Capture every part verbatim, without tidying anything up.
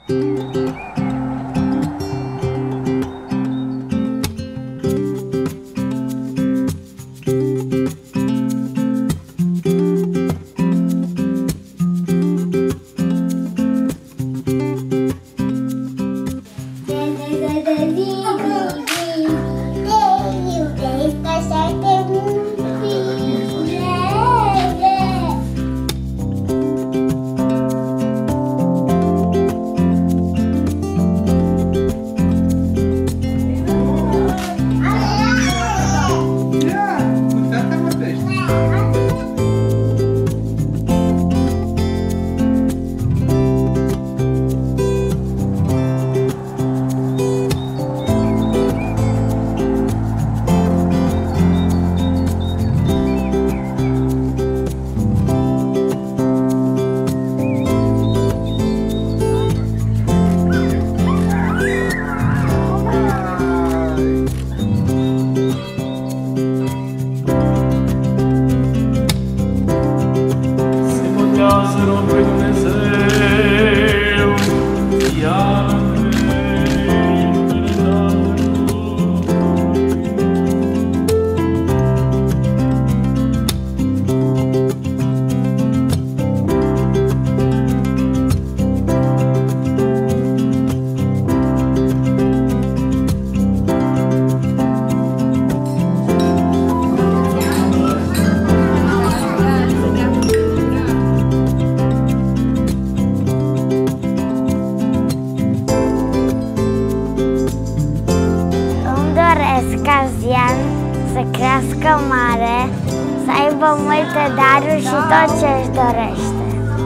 Să crească mare, să aibă multe daruri și tot ce își dorește.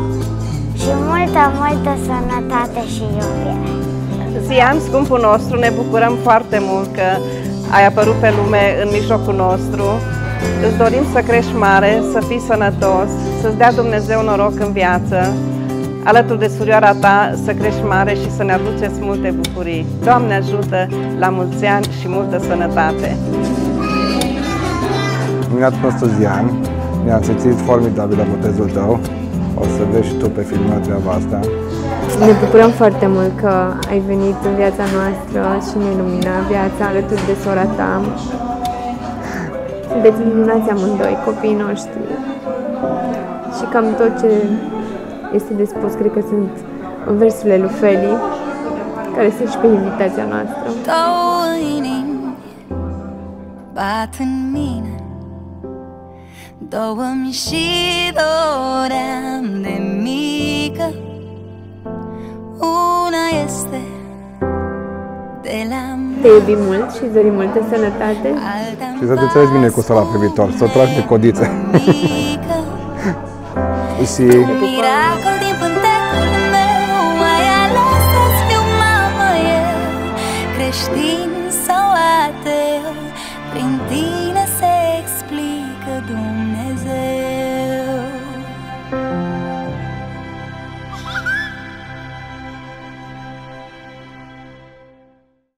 Și multă, multă sănătate și iubire. Zian, scumpul nostru, ne bucurăm foarte mult că ai apărut pe lume în mijlocul nostru. Îți dorim să crești mare, să fii sănătos, să-ți dea Dumnezeu noroc în viață, alături de surioara ta să crești mare și să ne aduceți multe bucurii. Doamne ajută, la mulți ani și multă sănătate! Minunatul nostru Zian, ne-am simțit formidabil la botezul tău. O să vezi și tu pe filmul treaba asta. Ne bucurăm foarte mult că ai venit în viața noastră și ne ilumina viața alături de sora ta. Sunteți minunați amândoi, copiii noștri. Și cam tot ce este de spus, cred că sunt în versurile lui Feli, care sunt și pe invitația noastră. Două inimi bat în mine, două-mi și doream de mică. Una este de la Te iubim mult și îți dorim multă sănătate. Și să te înțelegi bine cu sora pe viitor, să o tragi de codițe. Și